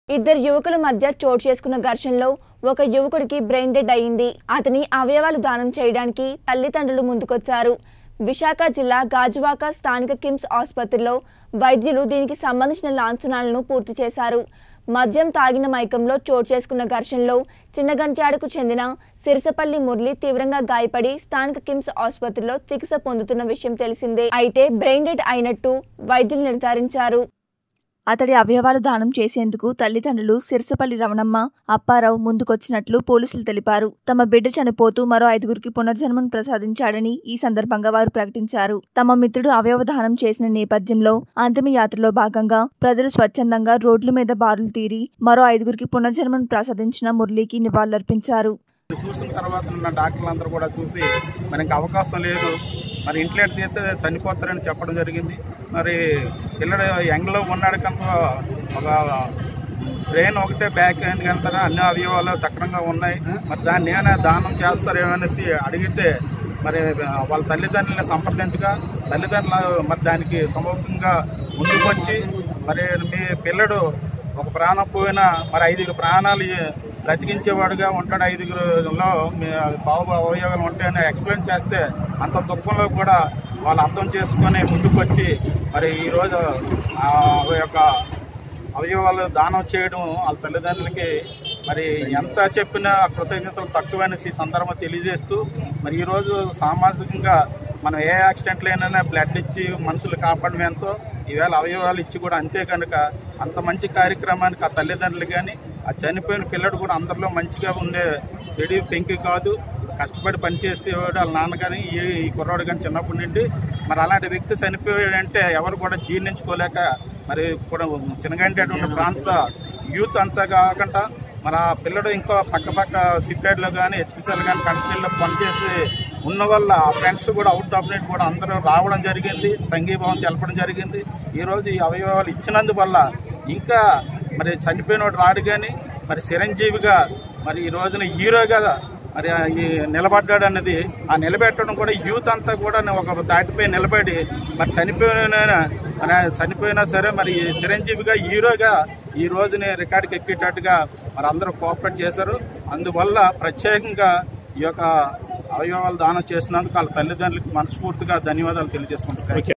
ఇద్దరు యువకుల మధ్య చోటు చేసుకున్న ఘర్షణలో ఒక యువకుడికి బ్రెయిన్ డెడ్ అయింది. అతని అవయవాలు దానం చేయడానికి తల్లిదండ్రులు ముందుకొచ్చారు. విశాఖ జిల్లా గాజువాక స్థానిక కిమ్స్ ఆసుపత్రిలో వైద్యులు దీనికి సంబంధించిన లాంఛనాలను పూర్తి చేశారు. మద్యం తాగిన మైకంలో చోటు చేసుకున్న ఘర్షణలో చిన్నగంట్యాడకు చెందిన సిరిసపల్లి మురళి తీవ్రంగా గాయపడి స్థానిక కిమ్స్ ఆసుపత్రిలో చికిత్స పొందుతున్న విషయం తెలిసిందే. అయితే బ్రెయిన్ డెడ్ అయినట్టు వైద్యులు నిర్ధారించారు. అతడి అవయవాలు దానం చేసేందుకు తల్లిదండ్రులు సిరిసపల్లి రమణమ్మ, అప్పారావు ముందుకొచ్చినట్లు పోలీసులు తెలిపారు. తమ బిడ్డ చనిపోతూ మరో 5గురికి పునర్జన్మను ప్రసాదించాడని ఈ సందర్భంగా వారు ప్రకటించారు. తమ మిత్రుడు అవయవ దానం చేసిన నేపథ్యంలో అంతిమయాత్రలో భాగంగా ప్రజలు స్వచ్ఛందంగా రోడ్ల మీద బారులు తీరి మరో 5గురికి పునర్జన్మను ప్రసాదించిన మురళికి నివాళులర్పించారు. చూసిన తర్వాత ఉన్న డాక్టర్లందరూ కూడా చూసి మనకి అవకాశం లేదు, మరి ఇంట్లో తీస్తే చనిపోతారని చెప్పడం జరిగింది. మరి పిల్లడు యంగ్లో ఉన్నాడు కనుక ఒక బ్రెయిన్ ఒకటే బ్యాక్ అయింది కనుక అన్ని అవయవాలు చక్రంగా ఉన్నాయి. మరి దాన్ని ఏమైనా దానం చేస్తారేమనేసి అడిగితే మరి వాళ్ళ తల్లిదండ్రులని సంప్రదించగా తల్లిదండ్రులు మరి దానికి సమూహంగా ముందుకొచ్చి మరి మీ పిల్లడు ఒక ప్రాణం పోయినా మరి 5 ప్రాణాలు బ్రతికించేవాడుగా ఉంటాడు, 5గురిలో బాబు అవయవాలు ఉంటాయని ఎక్స్ప్లెయిన్ చేస్తే అంత దుఃఖంలో కూడా వాళ్ళు అర్థం చేసుకొని ముందుకొచ్చి మరి ఈరోజు యొక్క అవయవాలు దానం చేయడం వాళ్ళ తల్లిదండ్రులకి మరి ఎంత చెప్పినా కృతజ్ఞతలు తక్కువనేసి సందర్భం తెలియజేస్తూ మరి ఈరోజు సామాజికంగా మనం ఏ యాక్సిడెంట్లు అయినా బ్లడ్ ఇచ్చి మనుషులు కాపాడడం ఎంతో ఈవేళ అవయవాలు ఇచ్చి కూడా అంతే కనుక అంత మంచి కార్యక్రమానికి ఆ తల్లిదండ్రులు కానీ ఆ చనిపోయిన పిల్లడు కూడా అందరిలో మంచిగా ఉండే చెడు పెంకి కాదు, కష్టపడి పనిచేసేవాడు వాళ్ళ నాన్న కానీ ఈ కుర్రాడు కానీ చిన్నప్పటి నుండి మరి అలాంటి వ్యక్తి చనిపోయాడంటే ఎవరు కూడా జీర్ణించుకోలేక మరి కూడా చిన్నగంటేట ఉన్న ప్రాంత యూత్ అంతా కాకుండా మరి ఆ పిల్లడు ఇంకో పక్క సిప్యాడ్లో కానీ హెచ్పిసిఎల్ కానీ కంపెనీల్లో పనిచేసి ఉన్న వల్ల ఆ ఫ్రెండ్స్ కూడా అవుట్ ఆఫ్ నెట్ కూడా అందరూ రావడం జరిగింది, సంఘీభావం తెలపడం జరిగింది. ఈరోజు ఈ అవయవాలు ఇచ్చినందువల్ల ఇంకా మరి చనిపోయిన వాడు రాడు కానీ మరి చిరంజీవిగా మరి ఈ రోజున హీరోగా మరి నిలబడ్డాడు అన్నది ఆ నిలబెట్టడం కూడా యూత్ అంతా కూడా ఒక తాటిపై నిలబడి మరి చనిపోయినా సరే మరి చిరంజీవిగా హీరోగా ఈ రోజుని రికార్డుకి ఎక్కేటట్టుగా మరి అందరూ కోఆపరేట్ చేశారు. అందువల్ల ప్రత్యేకంగా ఈ యొక్క అవయవాలు దానం చేసినందుకు వాళ్ళ తల్లిదండ్రులకు మనస్ఫూర్తిగా ధన్యవాదాలు తెలియజేసుకుంటున్నారు.